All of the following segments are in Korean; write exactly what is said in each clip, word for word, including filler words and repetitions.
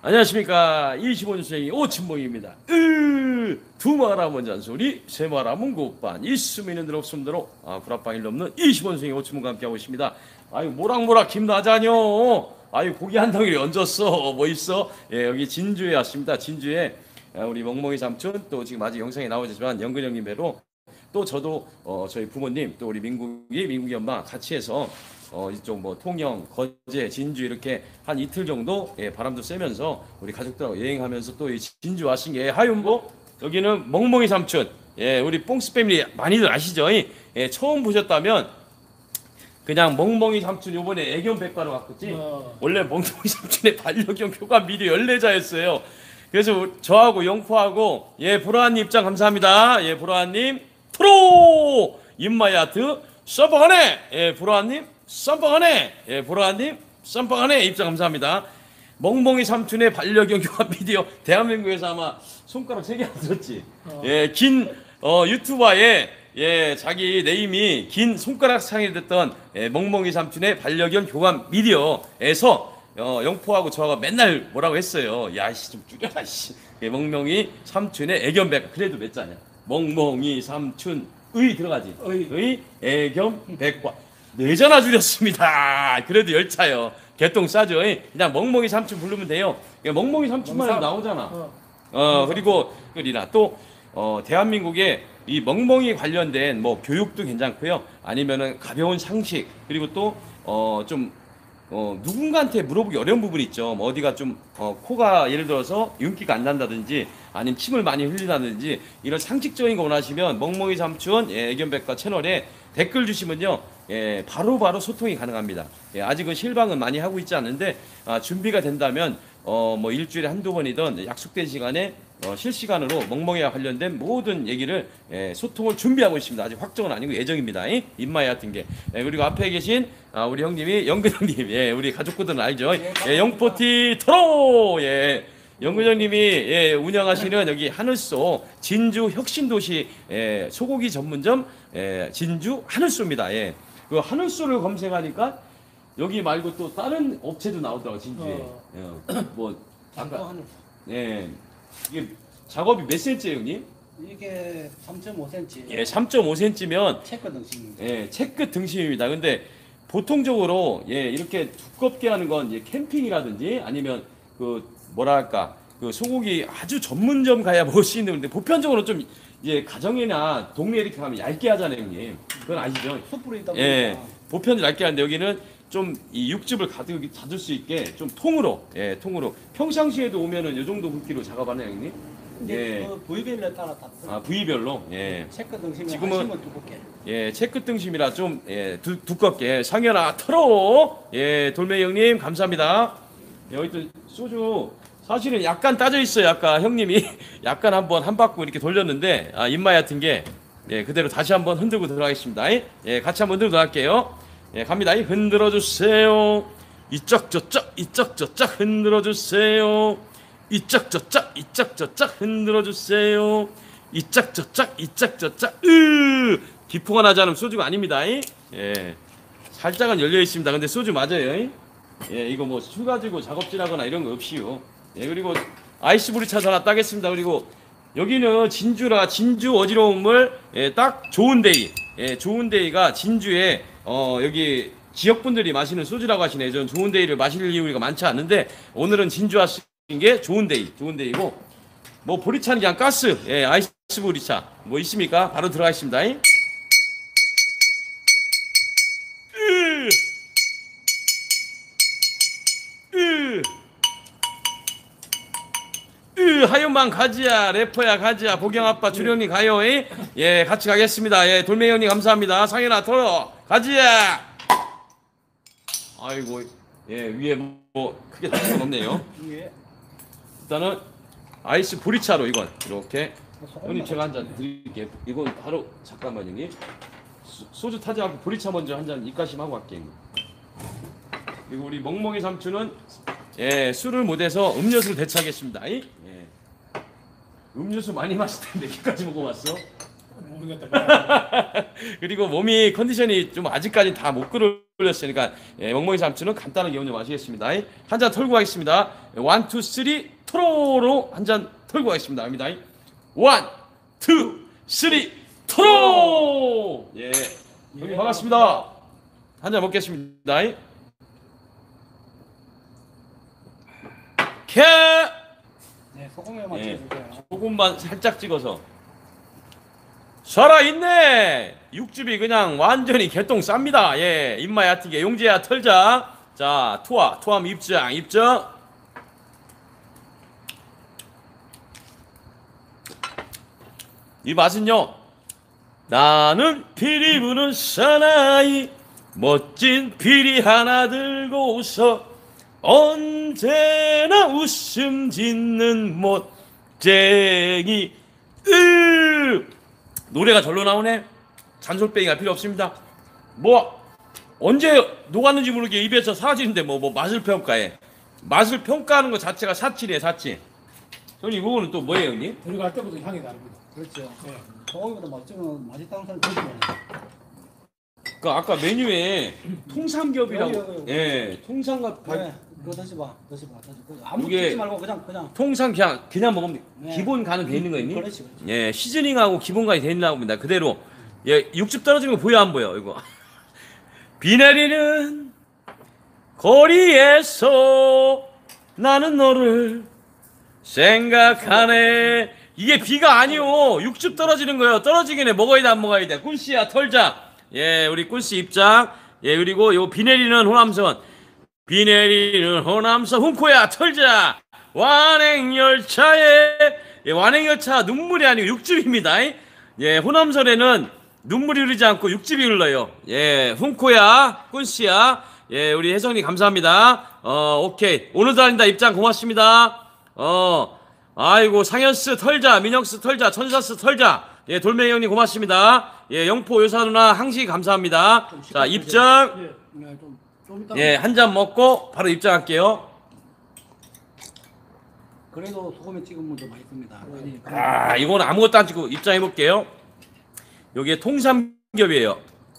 안녕하십니까. 이십오 년생이 오춘봉입니다. 으, 두 말하면 잔소리, 세 말하면 곱반, 있으면 있는 대로 없으면 대로, 아, 구라빵일 없는 이십오 년생이 오춘봉과 함께하고 있습니다. 아유, 모락모락 김나자뇨. 아유, 고기 한 덩이를 얹었어. 뭐 있어? 예, 여기 진주에 왔습니다. 진주에 우리 멍멍이 삼촌, 또 지금 아직 영상에 나오지만 영근 형님 배로, 또 저도 어, 저희 부모님, 또 우리 민국이, 민국이 엄마 같이 해서 어, 이쪽 뭐 통영, 거제, 진주 이렇게 한 이틀 정도 예, 바람도 쐬면서 우리 가족들하고 여행하면서 또 이 진주 왔신 게 하윤보 여기는 멍멍이 삼촌, 예, 우리 뽕스 패밀리 많이들 아시죠? 예, 처음 보셨다면 그냥 멍멍이 삼촌 요번에 애견 백과로 갔겠지? 어. 원래 멍멍이 삼촌의 반려견 교감 미디어 연례자였어요. 그래서 저하고 영포하고 예, 보라님 입장 감사합니다. 예, 보라님 프로 인마야트 썸빵하네. 예, 보라님 썸빵하네. 예, 보라님 썸빵하네 입장 감사합니다. 멍멍이 삼촌의 반려견 교감 미디어 대한민국에서 아마 손가락 세 개 안 들었지. 어. 예, 긴 어, 유튜버에 예, 자기 네임이 긴 손가락 상이 됐던 예, 멍멍이 삼촌의 반려견 교감 미디어에서 어, 영포하고 저하고 맨날 뭐라고 했어요. 야, 씨, 좀 줄여라, 씨. 예, 멍멍이 삼촌의 애견 백과. 그래도 몇 자냐? 멍멍이 삼촌의 들어가지. 의, 의 애견 백과. 네 자나 줄였습니다. 그래도 열 차요. 개똥 싸죠. 그냥 멍멍이 삼촌 부르면 돼요. 멍멍이 삼촌만 해도 나오잖아. 어, 어 그리고 그리나 또 어, 대한민국에 이 멍멍이 관련된 뭐 교육도 괜찮고요. 아니면은 가벼운 상식, 그리고 또 어, 좀 어, 누군가한테 물어보기 어려운 부분이 있죠. 뭐 어디가 좀 어, 코가 예를 들어서 윤기가 안 난다든지 아니면 침을 많이 흘리다든지 이런 상식적인 거 원하시면 멍멍이 삼촌 예, 애견백과 채널에 댓글 주시면요, 예, 바로바로 바로 소통이 가능합니다. 예, 아직은 실방은 많이 하고 있지 않은데 아, 준비가 된다면 어, 뭐 일주일에 한두 번이든 약속된 시간에 어, 실시간으로 멍멍이와 관련된 모든 얘기를 예, 소통을 준비하고 있습니다. 아직 확정은 아니고 예정입니다. 입마에 같은 게. 예, 그리고 앞에 계신 아, 우리 형님이 영근 형님, 예, 우리 가족분들은 알죠. 예, 영포티 토로, 예, 영근 형님이 예, 운영하시는 여기 하늘소 진주 혁신도시 예, 소고기 전문점 예, 진주 하늘소입니다. 예, 그 하늘소를 검색하니까 여기 말고 또 다른 업체도 나오더라고 진주에. 어. 예, 뭐 아까 예. 이게 작업이 몇 센치예요, 형님? 이게 삼 점 오 센티미터. 예, 삼 점 오 센티미터면 체크 등심입니다. 예, 체크 등심입니다. 근데 보통적으로 예, 이렇게 두껍게 하는 건 예, 캠핑이라든지 아니면 그 뭐랄까 그 소고기 아주 전문점 가야 먹을 수 있는, 근데 보편적으로 좀 예, 가정이나 동네 이렇게 가면 얇게 하잖아요, 형님. 그건 아시죠? 숯불이 있다 보니까. 예, 보편적으로 얇게 하는데 여기는 좀 이 육즙을 가득 닫을 수 있게 좀 통으로, 예, 통으로 평상시에도 오면은 이 정도 굵기로 작업하네요, 형님. 예. 그 부위별로 따라 다. 아, 부위별로. 예. 체크 등심이 지금은 하시면 두껍게. 예, 체크 등심이라 좀 예, 두, 두껍게. 상현아 털어. 예, 돌멩이 형님 감사합니다. 예, 여기 또 소주 사실은 약간 따져 있어요. 아까 형님이 약간 한번 한 바퀴 이렇게 돌렸는데 아, 입맛 같은 게 예, 그대로 다시 한번 흔들고 들어가겠습니다. 예, 같이 한번 흔들고 들어갈게요. 예, 갑니다. 흔들어 주세요. 이쪽 저쪽 이쪽 저쪽 흔들어 주세요. 이쪽 저쪽 이쪽 저쪽 흔들어 주세요. 이쪽 저쪽 이쪽 저쪽 으 기포가 나지 않으면 소주가 아닙니다. 예, 살짝은 열려 있습니다. 근데 소주 맞아요. 예, 이거 뭐 술 가지고 작업질하거나 이런 거 없이요. 예, 그리고 아이스 브리차 하나 따겠습니다. 그리고 여기는 진주라 진주 어지러움을 예, 딱 좋은 데이, 예, 좋은 데이가 진주에 어 여기 지역분들이 마시는 소주라고 하시네. 저는 좋은 데이를 마실 이유가 많지 않은데 오늘은 진주 왔을 게 좋은 데이, 좋은 데이고 뭐 보리차는 그냥 가스, 예, 아이스 보리차 뭐 있습니까? 바로 들어가겠습니다. 으, 으, 으, 하윤만 가지야, 래퍼야 가지야, 보경아빠 주령님 가요. 예, 예, 같이 가겠습니다. 예, 돌멩이 형님 감사합니다. 상현아 털어 가지야. 아이고, 예, 위에 뭐 크게 다른 건 없네요. 일단은 아이스 보리차로 이건 이렇게 형님 제가 한 잔 드릴게요. 이건 바로 잠깐만 형님 소, 소주 타지 않고 보리차 먼저 한 잔 입가심 하고 갈게요. 그리고 우리 멍멍이 삼촌은 예, 술을 못해서 음료수를 대체하겠습니다. 예. 음료수 많이 마실 텐데 여기까지 먹어봤어? 모르겠다. 그리고 몸이 컨디션이 좀 아직까지 다 못 끌어올렸으니까 예, 멍멍이 삼촌은 간단하게 먼저 마시겠습니다. 한 잔 털고 가겠습니다. 원, 투, 쓰리 토로로 한 잔 털고 가겠습니다. 갑니다. 원, 투, 쓰리 토로. 예, 형님 반갑습니다. 한 잔 먹겠습니다. 캐. 네, 소금에만 예. 찍어줄게요. 소금만 살짝 찍어서. 살아있네. 육즙이 그냥 완전히 개똥 쌉니다. 예, 입맛 얕게 용재야 털자. 자, 투하 투함 입장 입장. 이 맛은요, 나는 피리 부는 사나이 멋진 피리 하나 들고서 언제나 웃음 짓는 멋쟁이. 으 노래가 절로 나오네. 잔솔뱅이가 필요 없습니다. 뭐 언제 녹았는지 모르게 입에서 사라지는데 뭐, 뭐 맛을 평가해. 맛을 평가하는 것 자체가 사치래, 사치. 형님 이거는 또 뭐예요, 형님? 들어갈 때부터 향이 다릅니다. 그렇죠. 네. 소금보다 맛있으면 맛있다는 사람 드시면 그 아까 메뉴에 통삼겹이라고. 여기, 여기, 여기. 예, 통삼겹. 네, 그거 드셔봐, 드셔봐, 드셔봐. 아무 이게- 찍지 말고 그냥 그냥. 통삼 그냥 그냥 먹으면 돼. 네. 기본 간은 돼 있는 거 있니? 그렇지, 그렇지. 예, 시즈닝하고 기본 간이 돼 있나 봅니다. 그대로. 예, 육즙 떨어지는 거 보여 안 보여 이거? 비 내리는 거리에서 나는 너를 생각하네. 이게 비가 아니오. 육즙 떨어지는 거예요. 떨어지긴 해. 먹어야 돼, 안 먹어야 돼. 꿀씨야 털자. 예, 우리 꿀씨 입장. 예, 그리고 요 비 내리는 호남선. 비 내리는 호남선 훈코야 털자. 완행열차에, 예, 완행열차 눈물이 아니고 육즙입니다. 예, 호남선에는 눈물이 흐르지 않고 육즙이 흘러요. 예, 훈코야 꿀씨야. 예, 우리 혜성님 감사합니다. 어, 오케이. 오늘도 아니다 입장 고맙습니다. 어, 아이고, 상현스 털자, 민혁스 털자, 천사스 털자. 예, 돌멩이 형님 고맙습니다. 예, 영포 요사 누나 항시 감사합니다. 자, 입장. 예. 네, 좀, 좀 이따. 예, 한 잔 먹고 바로 입장할게요. 그래도 소금에 찍으면 좀 맛있습니다. 아니, 아, 이건 아무것도 안 찍고 입장해볼게요. 요게 통삼겹이에요.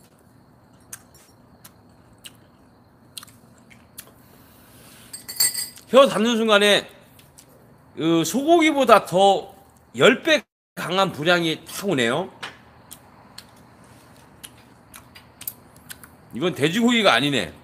혀 닿는 순간에 그 소고기보다 더 십 배 강한 분량이 탁 오네요. 이건 돼지고기가 아니네.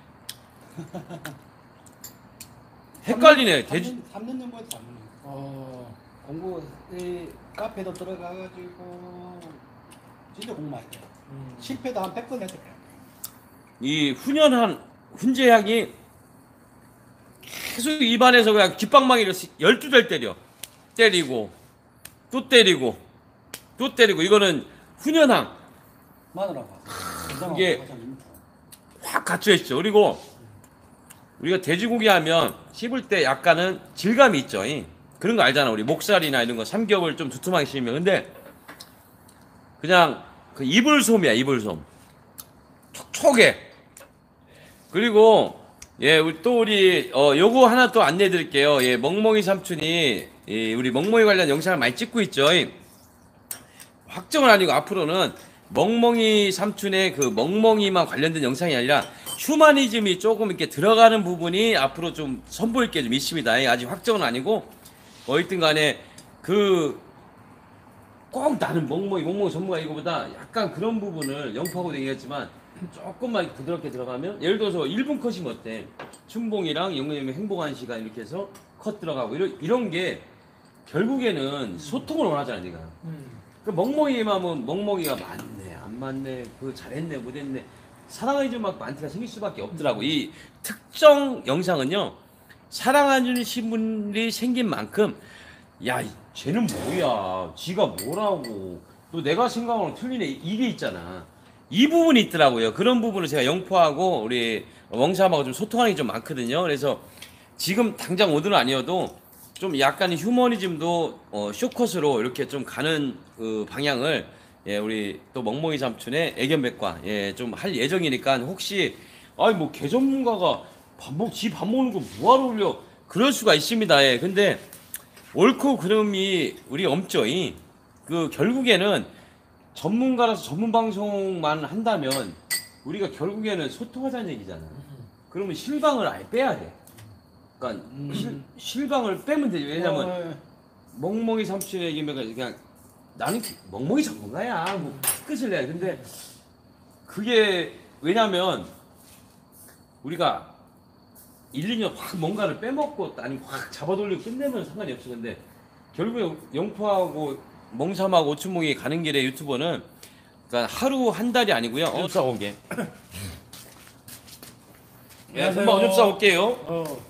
헷갈리네. 돼지. 삼 년 전부터 삼 년. 어, 공부 이 카페도 들어가가지고 진짜 공부 많이 해요. 음. 실패도 한 백 번 했을 거예요. 이 훈연한 훈제향이 계속 입안에서 그냥 깃방망이를 열두 대 때려. 때리고 또 때리고 또 때리고. 이거는 훈연향 마늘하고. 이게 확 갇혀있죠. 그리고 우리가 돼지고기 하면 씹을 때 약간은 질감이 있죠. 이. 그런 거 알잖아. 우리 목살이나 이런 거 삼겹을 좀 두툼하게 씹으면. 근데 그냥 그 이불솜이야, 이불솜. 촉촉해. 그리고 예, 우리 또 우리 어 요거 하나 또 안내해 드릴게요. 예, 멍멍이 삼촌이 예, 우리 멍멍이 관련 영상을 많이 찍고 있죠. 예. 확정은 아니고 앞으로는 멍멍이 삼촌의 그 멍멍이만 관련된 영상이 아니라 휴머니즘이 조금 이렇게 들어가는 부분이 앞으로 좀 선보일 게 좀 있습니다. 예, 아직 확정은 아니고 어쨌든 간에 그 꼭 나는 멍멍이 멍멍이 전문가 이거보다 약간 그런 부분을 영파하고 얘기했지만 조금만 부드럽게 들어가면, 예를 들어서 일 분 컷이면 어때? 춘봉이랑 영웅님의 행복한 시간 이렇게 해서 컷 들어가고 이런 이런 게 결국에는 소통을 원하잖아 내가. 음. 그 멍멍이만 하면 멍멍이가 맞네 안 맞네 그 잘했네 못했네 사랑해줄 막 많다가 생길 수밖에 없더라고. 이 특정 영상은요, 사랑하는 신분이 생긴 만큼 야 쟤는 뭐야 지가 뭐라고 또 내가 생각하는 틀리네 이게 있잖아. 이 부분이 있더라고요. 그런 부분을 제가 영포하고 우리 멍삼하고 좀 소통하는 게 좀 많거든요. 그래서 지금 당장 오늘은 아니어도 좀 약간의 휴머니즘도 어, 쇼컷으로 이렇게 좀 가는 그 방향을 예, 우리 또 멍멍이 삼촌의 애견백과 예, 좀 할 예정이니까 혹시 아니 뭐 개전문가가 밥 먹, 지 밥 먹는 거 뭐하러 올려 그럴 수가 있습니다. 예, 근데 옳고 그름이 우리 엄죠이 그 결국에는 전문가라서 전문 방송만 한다면 우리가 결국에는 소통하자는 얘기잖아. 그러면 실방을 아예 빼야 돼. 그러니까 음. 실, 실방을 빼면 되지. 왜냐면 어, 멍멍이 삼촌 얘기면 그냥 나는 멍멍이 전문가야. 뭐 끝을 내야 돼. 근데 그게 왜냐면 우리가 일, 이 년 확 뭔가를 빼먹고 아니 확 잡아돌리고 끝내면 상관이 없어. 근데 결국에 영포하고 멍삼하고 오춘몽이 가는 길에 유튜버는 그러니까 하루 한 달이 아니고요. 어, 싸올게. 예, 안녕하세요. 금방 좀 싸올게요. 어.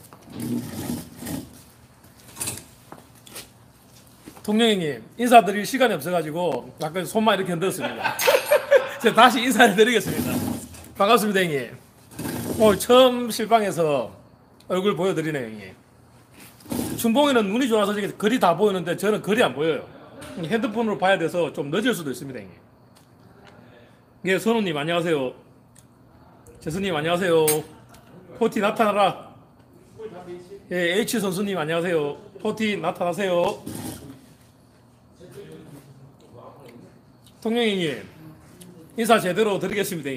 통영이님 인사드릴 시간이 없어가지고 아까 손만 이렇게 흔들었습니다. 제가 다시 인사를 드리겠습니다. 반갑습니다 형님. 오늘 처음 실방에서 얼굴 보여드리네요 형님. 춘봉이는 눈이 좋아서 저기 글이 다 보이는데 저는 글이 안 보여요. 핸드폰으로 봐야 돼서 좀 늦을 수도 있습니다 형님. 예, 선우님 안녕하세요. 재수님 안녕하세요. 포티 나타나라. 예, H 선수님 안녕하세요. 포티 나타나세요. 통영이님 인사 제대로 드리겠습니다.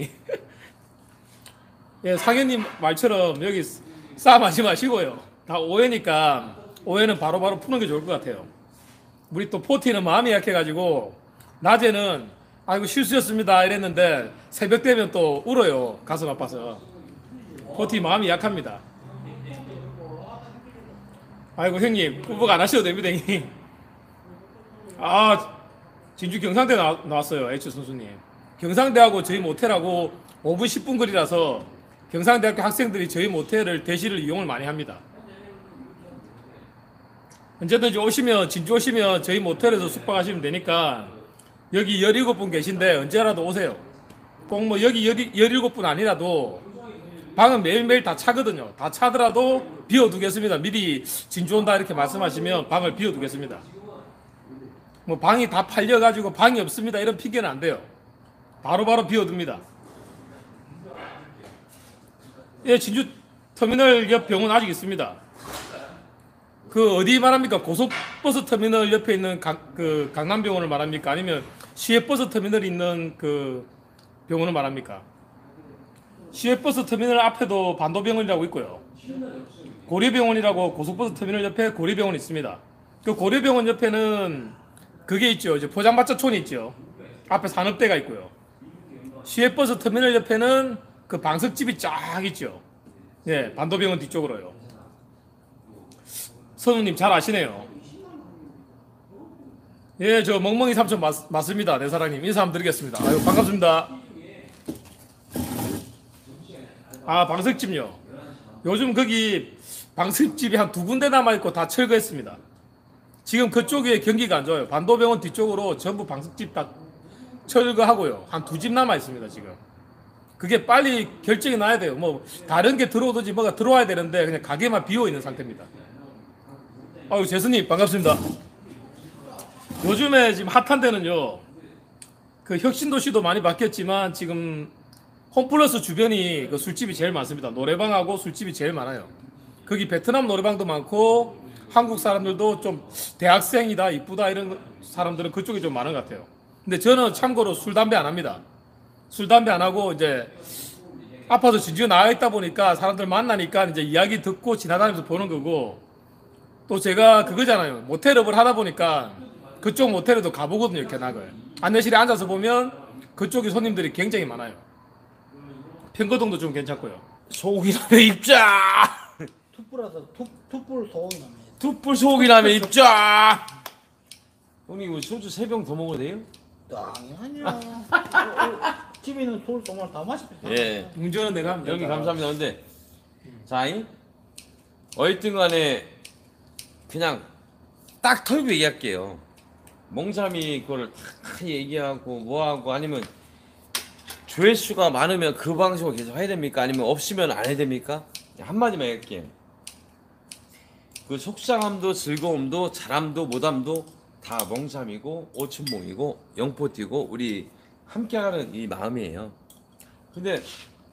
예, 상현님 말처럼 여기 싸움하지 마시고요. 다 오해니까 오해는 바로바로 푸는 게 좋을 것 같아요. 우리 또 포티는 마음이 약해가지고 낮에는 아이고 실수였습니다 이랬는데 새벽 되면 또 울어요. 가슴 아파서. 포티 마음이 약합니다. 아이고 형님 후보가 안 하셔도 됩니다 형님. 아 진주 경상대 나, 나왔어요 H 선수님. 경상대하고 저희 모텔하고 오 분 십 분 거리라서 경상대학교 학생들이 저희 모텔을 대시를 이용을 많이 합니다. 언제든지 오시면 진주 오시면 저희 모텔에서 숙박하시면 되니까 여기 열일곱 분 계신데 언제라도 오세요. 꼭 뭐 여기 열일곱 분 아니라도 방은 매일매일 다 차거든요. 다 차더라도 비워두겠습니다. 미리 진주 온다 이렇게 말씀하시면 방을 비워두겠습니다. 뭐 방이 다 팔려가지고 방이 없습니다 이런 핑계는 안 돼요. 바로바로 비워둡니다. 예, 진주 터미널 옆 병원 아직 있습니다. 그 어디 말합니까? 고속버스 터미널 옆에 있는 강, 그 강남병원을 말합니까? 아니면 시외버스 터미널이 있는 그 병원을 말합니까? 시외버스 터미널 앞에도 반도병원이라고 있고요. 고려병원이라고 고속버스 터미널 옆에 고려병원이 있습니다. 그 고려병원 옆에는 그게 있죠. 이제 포장마차촌이 있죠. 앞에 산업대가 있고요. 시외버스 터미널 옆에는 그 방석집이 쫙 있죠. 예, 반도병원 뒤쪽으로요. 선우님 잘 아시네요. 예, 저 멍멍이 삼촌 맞, 맞습니다. 내 사랑님 인사 한번 드리겠습니다. 아유 반갑습니다. 아 방석집요. 요즘 거기 방석집이 한 두 군데 남아있고 다 철거했습니다. 지금 그쪽에 경기가 안 좋아요. 반도병원 뒤쪽으로 전부 방석집 다 철거하고요. 한 두 집 남아있습니다 지금. 그게 빨리 결정이 나야 돼요. 뭐 다른 게 들어오든지 뭐가 들어와야 되는데 그냥 가게만 비어있는 상태입니다. 아유 재수님 반갑습니다. 요즘에 지금 핫한 데는요 그 혁신도시도 많이 바뀌었지만 지금 홈플러스 주변이 그 술집이 제일 많습니다. 노래방하고 술집이 제일 많아요. 거기 베트남 노래방도 많고 한국 사람들도 좀 대학생이다 이쁘다 이런 사람들은 그쪽이 좀 많은 것 같아요. 근데 저는 참고로 술 담배 안 합니다. 술 담배 안 하고 이제 아파서 진주에 나와 있다 보니까 사람들 만나니까 이제 이야기 듣고 지나다니면서 보는 거고, 또 제가 그거잖아요. 모텔업을 하다 보니까 그쪽 모텔에도 가보거든요. 견학을 안내실에 앉아서 보면 그쪽이 손님들이 굉장히 많아요. 평거동도 좀 괜찮고요. 소고기라면 입자. 투뿔라서 투 투뿔 소고기 납니다. 투뿔 소고기라면 입자. 형님 이거 소주 세 병 더 먹어도 돼요? 당연하죠. 어, 어, 집에 있는 술 정말 다 마시겠다. 예. 운전은 내가 합니다. 여기 감사합니다. 근데 자이 어쨌든 간에 그냥 딱 털고 얘기할게요. 멍삼이 그거를 다 얘기하고 뭐하고 아니면 조회수가 많으면 그 방식으로 계속 해야 됩니까? 아니면 없으면 안 해야 됩니까? 한마디만 할게요. 그 속상함도 즐거움도 잘함도 못함도 다 멍삼이고 오춘몽이고 영포티고 우리 함께하는 이 마음이에요. 근데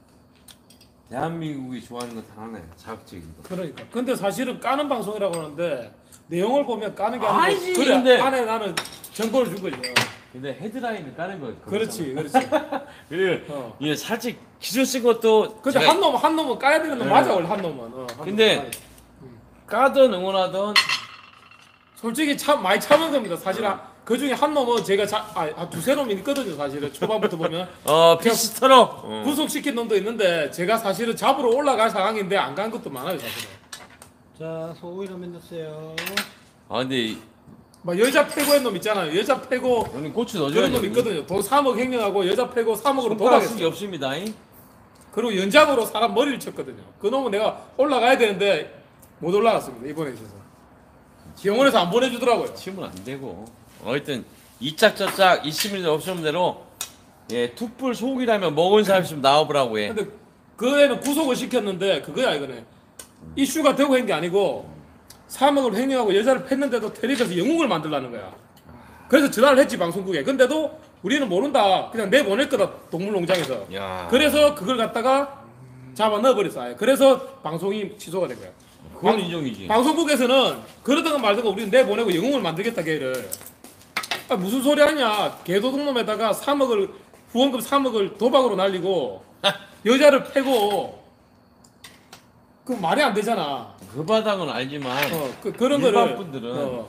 대한민국이 좋아하는 건 단 하나예요. 자극적인 거. 그러니까. 근데 사실은 까는 방송이라고 하는데 내용을 보면 까는 게 아니고 아니지, 그래 근데- 안에 나는 정보를 준 거죠. 근데 헤드라인을 까는 거예요. 그렇지, 그렇지. 그리고 어. 이게 살짝 기술 쓴 것도 근데 제가 한 놈, 한 놈은 까야 되는 놈 네. 맞아, 원래 한 놈은. 어, 한 근데 놈은. 까던 응원하던 솔직히 참 많이 참은 겁니다. 사실 그 중에 한 놈은 제가 자, 아, 한 두세 놈이 있거든요. 사실은 초반부터 보면 어 피스터로 어. 구속시킨 놈도 있는데 제가 사실은 잡으러 올라갈 상황인데 안 간 것도 많아요, 사실은. 자, 소고기라면 넣었어요. 아 근데 막 여자 패고의 놈 있잖아요. 여자 패고 오늘 고추 그런 넣어줘야지. 놈 있거든요. 도 삼억 횡령하고 여자 패고 삼억으로 손가락 쓰기 도박했어요. 없습니다. 잉? 그리고 연장으로 사람 머리를 쳤거든요. 그 놈은 내가 올라가야 되는데 못 올라갔습니다. 이번에 있어서. 병원에서 안 보내주더라고요. 치면 안 되고. 어쨌든 이짝저짝 있으면 없으면 대로 예 툭불 소고기라면 먹은 사람 있으면 나와보라고 해. 근데 그 애는 구속을 시켰는데 그거야 이거네. 이슈가 되고 한 게 아니고 삼억을 횡령하고 여자를 팼는데도 텔레비에서 영웅을 만들라는 거야. 그래서 전화를 했지 방송국에. 근데도 우리는 모른다. 그냥 내보낼 거다 동물농장에서. 야. 그래서 그걸 갖다가 잡아 넣어버렸어. 아예. 그래서 방송이 취소가 된 거야. 그건 방- 인정이지. 방송국에서는 그러다가 말다가 우리는 내보내고 영웅을 만들겠다 걔를. 아, 무슨 소리 하냐. 개도둑놈에다가 삼억을 후원금 삼억을 도박으로 날리고 여자를 패고 그 말이 안 되잖아. 그 바닥은 알지만 어, 그, 그런 일반 거를 분들은 어.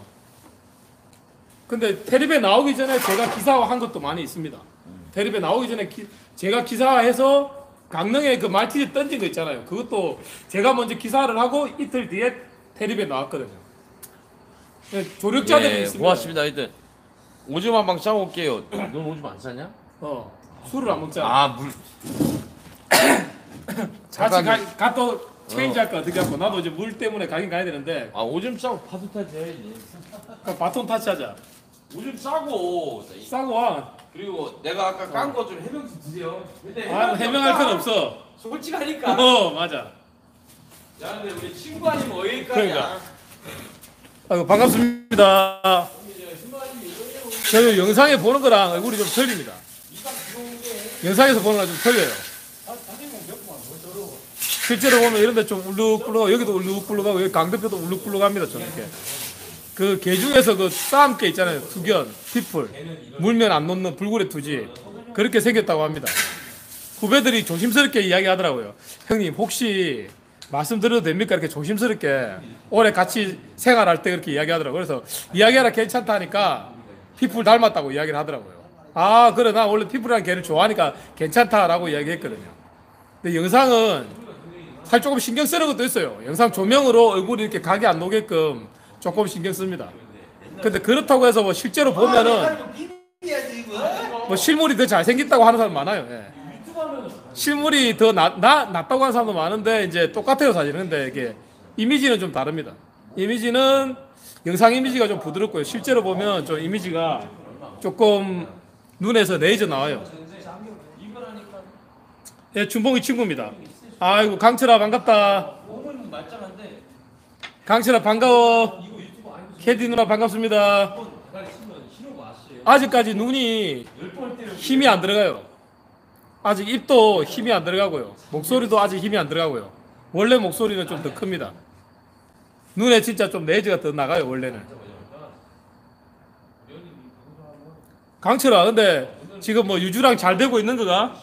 근데 테레비에 나오기 전에 제가 기사화한 것도 많이 있습니다. 테레비에 나오기 전에 기, 제가 기사화해서 강릉에 그 말티즈 던진 거 있잖아요. 그것도 제가 먼저 기사를 하고 이틀 뒤에 테레비에 나왔거든요. 네, 조력자들이 예, 있습니다. 고맙습니다. 하여튼 오줌 한 방 싸올게요. 넌 오줌 안 싸냐? 어, 술을 안 먹잖아. 아 물. 같이 잠깐. 가, 가또 체인지 할까 어떻게 하고 나도 이제 물 때문에 가긴 가야 되는데 아 오줌 싸고 파도 타지 해야지. 그 바톤 타치하자. 오줌 싸고. 싸고 와. 그리고 내가 아까 깐 거 좀 해명좀 드세요. 근데 아, 해명할 건 없어. 솔직하니까. 어, 맞아. 야 근데 우리 친구 아니면 어디까지야? 그러니까. 아이고, 반갑습니다. 저희 영상에 보는 거랑 얼굴이 좀 틀립니다. 영상에서 보는 거랑 좀 틀려요. 실제로 보면 이런 데 좀 울룩불룩하고 여기도 울룩불룩하고 여기 강대표도 울룩불룩합니다. 좀 이렇게. 그 개 중에서 그 싸움개 있잖아요. 투견, pit불, 물면 안 놓는 불굴의 투지. 그렇게 생겼다고 합니다. 후배들이 조심스럽게 이야기하더라고요. 형님 혹시 말씀드려도 됩니까? 이렇게 조심스럽게 오래 같이 생활할 때 그렇게 이야기하더라고요. 그래서 이야기하라 괜찮다 하니까 pit불 닮았다고 이야기를 하더라고요. 아 그래 나 원래 pit불이라는 개를 좋아하니까 괜찮다라고 이야기했거든요. 근데 영상은 살 조금 신경 쓰는 것도 있어요. 영상 조명으로 얼굴이 이렇게 각이 안 나게끔 조금 신경 씁니다. 근데 그렇다고 해서 뭐 실제로 보면은 뭐 실물이 더 잘생겼다고 하는 사람 많아요. 예. 실물이 더 나, 나, 낫다고 하는 사람도 많은데 이제 똑같아요 사실은. 근데 이게 이미지는 좀 다릅니다. 이미지는 영상 이미지가 좀 부드럽고요. 실제로 보면 좀 이미지가 조금 눈에서 레이저 나와요. 예, 준봉이 친구입니다. 아이고 강철아 반갑다. 강철아 반가워. 캐디 누나 반갑습니다. 아직까지 눈이 힘이 안 들어가요. 아직 입도 힘이 안 들어가고요. 목소리도 아직 힘이 안 들어가고요. 원래 목소리는 좀 더 큽니다. 눈에 진짜 좀 레이저가 더 나가요 원래는. 강철아 근데 지금 뭐 유주랑 잘 되고 있는 거가?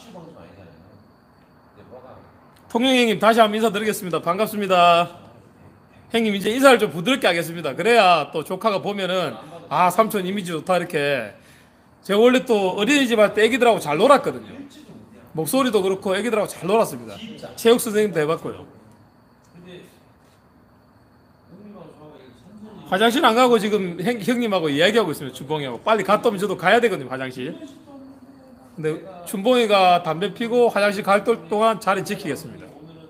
통영 형님 다시 한번 인사드리겠습니다. 반갑습니다. 형님 이제 인사를 좀 부드럽게 하겠습니다. 그래야 또 조카가 보면은 아 삼촌 이미지 좋다 이렇게. 제가 원래 또 어린이집 할 때 애기들하고 잘 놀았거든요. 목소리도 그렇고 애기들하고 잘 놀았습니다. 체육 선생님도 해봤고요. 화장실 안 가고 지금 형, 형님하고 이야기하고 있습니다. 춘봉이하고 빨리 갔다 오면 저도 가야 되거든요 화장실. 근데 춘봉이가 담배 피고 화장실 갈 동안 자리 지키겠습니다.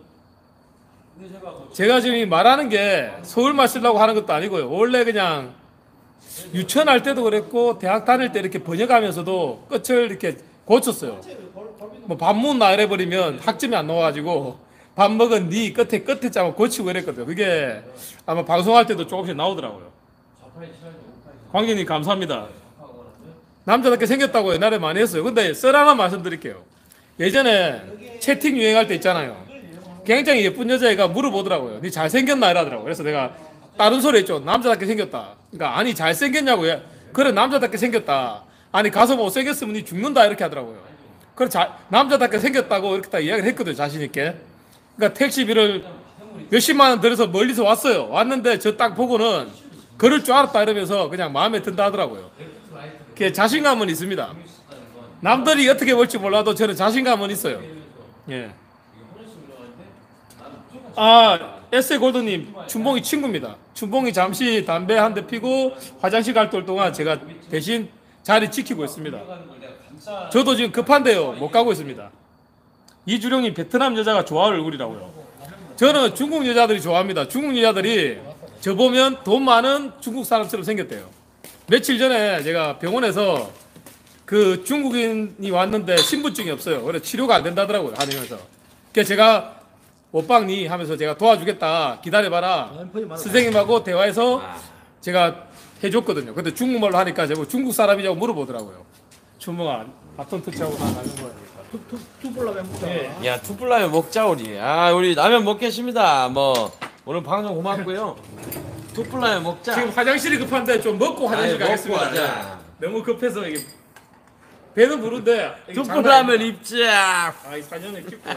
제가 지금 이 말하는 게 서울말 쓰려고 하는 것도 아니고요. 원래 그냥 유치원 할 때도 그랬고 대학 다닐 때 이렇게 번역하면서도 끝을 이렇게 고쳤어요. 뭐 반문 나열해버리면 학점이 안 나와가지고 밥 먹은 니 끝에 끝에 짜고 고치고 이랬거든요. 그게 아마 방송할 때도 조금씩 나오더라고요. 광진님 감사합니다. 남자답게 생겼다고 옛날에 많이 했어요. 근데 썰 하나 말씀드릴게요. 예전에 채팅 유행할 때 있잖아요. 굉장히 예쁜 여자애가 물어보더라고요. 니 잘생겼나 이러더라고요. 그래서 내가 다른 소리 했죠. 남자답게 생겼다. 그러니까 아니 잘생겼냐고요. 그래 남자답게 생겼다. 아니 가서 못생겼으면 니 죽는다 이렇게 하더라고요. 그래 자, 남자답게 생겼다고 이렇게 딱 이야기를 했거든요. 자신 있게. 그러니까 택시비를 몇십만 원 들여서 멀리서 왔어요. 왔는데 저 딱 보고는 걸을 줄 알았다 이러면서 그냥 마음에 든다 하더라고요. 그 자신감은 있습니다. 남들이 어떻게 볼지 몰라도 저는 자신감은 있어요. 예. 아, 에스에 골드님, 춘봉이 친구입니다. 춘봉이 잠시 담배 한 대 피고 화장실 갈 동안 제가 대신 자리 지키고 있습니다. 저도 지금 급한데요. 못 가고 있습니다. 이주령님, 베트남 여자가 좋아할 얼굴이라고요. 저는 중국 여자들이 좋아합니다. 중국 여자들이 저 보면 돈 많은 중국 사람처럼 생겼대요. 며칠 전에 제가 병원에서 그 중국인이 왔는데 신분증이 없어요. 그래서 치료가 안 된다더라고요. 하면서. 그래서 제가 오빵니 하면서 제가 도와주겠다. 기다려봐라. 선생님하고 대화해서 제가 해줬거든요. 근데 중국말로 하니까 제가 중국 사람이냐고 물어보더라고요. 춘봉아, 바톤 터치하고 나 가는 거야. 투블라면 먹자. 네. 야 투뿔라면 먹자 우리. 아 우리 라면 먹겠습니다. 뭐 오늘 방송 고맙고요. 투뿔라면 먹자. 지금 화장실이 급한데 좀 먹고 화장실 아니, 가겠습니다. 먹고 하자. 너무 급해서 이게 배는 부른데 이게 투뿔라면 장난이- 입자. 아이 사전에 찍고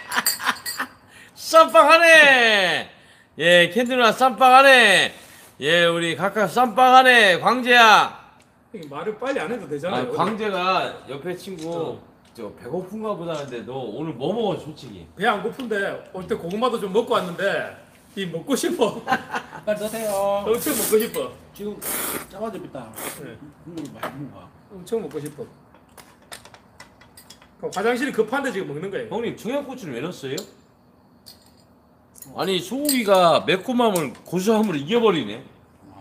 쌈빵하네. 예 캔디누나 쌈빵하네. 예 우리 각각 쌈빵하네. 광재야. 이게 말을 빨리 안 해도 되잖아요. 아, 광재가 옆에 친구 저 배고픈가 보다 하는데 너 오늘 뭐 먹어 솔직히? 배 안 고픈데 올 때 고구마도 좀 먹고 왔는데 이 먹고 싶어. 빨리 드세요. 엄청 먹고 싶어. 지금 짜가지고 있다. 네. 국물 많이 먹어. 엄청 먹고 싶어. 그럼 화장실이 급한데 지금 먹는 거예요. 형님 청양고추를 왜 넣었어요? 아니 소고기가 매콤함을 고소함으로 이겨버리네.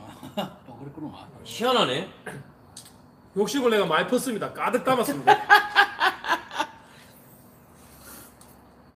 아, 또 그랬구나. 희한하네. 욕심을 내가 많이 폈습니다. 가득 담았습니다.